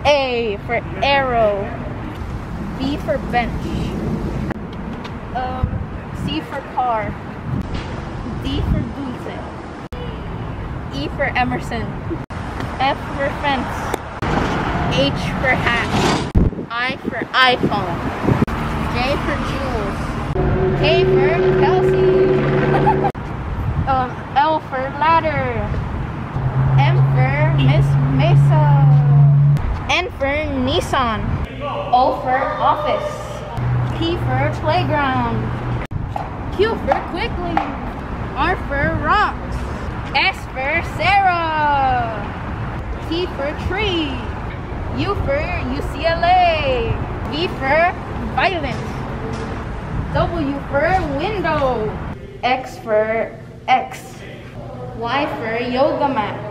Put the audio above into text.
A for arrow. B for bench. C for car. D for dulce. E for Emerson. F for fence. H for hat. I for iPhone. J for Jules. K for Kelsey. L for ladder. M for Miss Mesa. N for Nissan. O for office. P for playground. Q for quickly. R for rocks. S for Sarah. T for tree. U for UCLA. V for violent. W for window. X for X. Y for yoga mat.